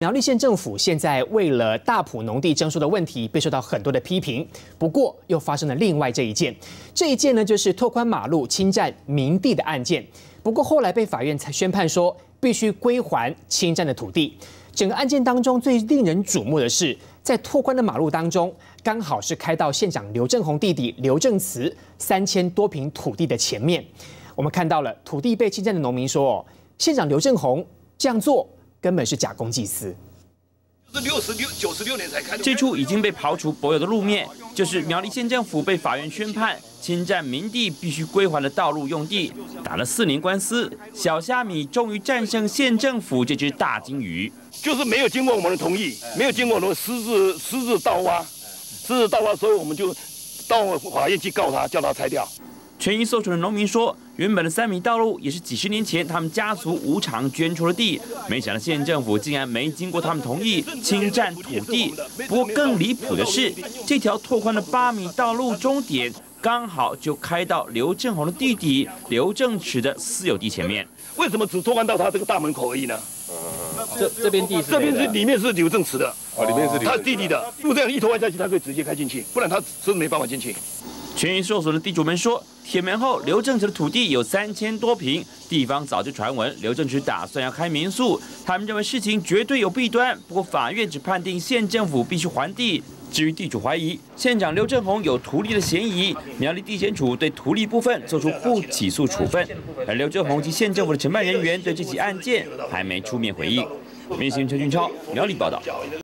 苗栗县政府现在为了大埔农地征收的问题，备受到很多的批评。不过，又发生了另外这一件呢，就是拓宽马路侵占民地的案件。不过后来被法院才宣判说，必须归还侵占的土地。整个案件当中最令人瞩目的是，在拓宽的马路当中，刚好是开到县长刘正宏弟弟刘正慈3000多坪土地的前面。我们看到了土地被侵占的农民说，县长刘正宏这样做根本是假公济私。 就是96年才开的。 这处已经被刨除柏油的路面，就是苗栗县政府被法院宣判侵占民地必须归还的道路用地。打了4年官司，小虾米终于战胜县政府这只大金鱼。 就是没有经过我们的同意，没有经过我们的私自盗挖，所以我们就到法院去告他，叫他拆掉。 权益受损的农民说，原本的3米道路也是几10年前他们家族无偿捐出的地，没想到县政府竟然没经过他们同意侵占土地。不过更离谱的是，这条拓宽的8米道路终点刚好就开到刘正宏的弟弟刘正池的私有地前面。 为什么只拓宽到他这个大门口而已呢？ 这边地这边是里面是刘正池的， 里面是他弟弟的。如果这样一拓宽下去，他可以直接开进去，不然他是没办法进去。 权益受损的地主们说，铁门后刘正池的土地有3000多坪，地方早就传闻刘正池打算要开民宿，他们认为事情绝对有弊端。不过法院只判定县政府必须还地。至于地主怀疑县长刘正宏有图利的嫌疑，苗栗地检署对图利部分做出不起诉处分，而刘正宏及县政府的承办人员对这起案件还没出面回应。民视陈俊超苗栗报道。